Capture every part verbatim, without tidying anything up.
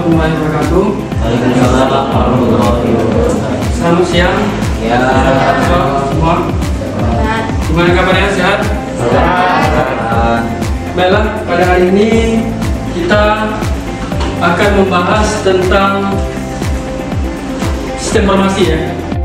warahmatullahi wabarakatuh. Waalaikumsalam warahmatullahi wabarakatuh. Selamat siang. Ya. Semua. Gimana kabarnya, sehat? Sehat. Baiklah, pada hari ini kita akan membahas tentang sistem informasi ya.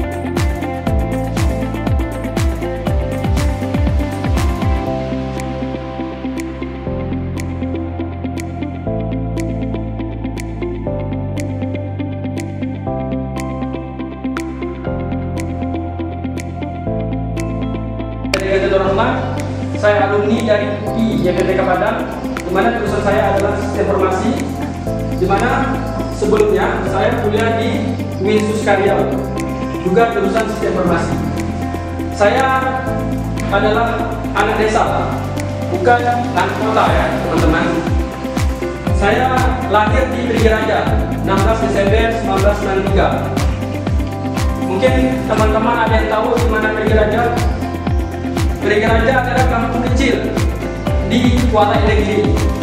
Saya alumni dari I Y P T K Padang, di mana jurusan saya adalah sistem informasi, di mana sebelumnya saya kuliah di U I N Suskaria, juga jurusan sistem informasi. Saya adalah anak desa, bukan anak kota ya teman-teman. Saya lahir di Pirigiraja enam belas Desember seribu sembilan ratus sembilan puluh tiga. Mungkin teman-teman ada yang tahu di mana Pirigiraja? Pirigiraja adalah kampung kecil di Kuala Negeri.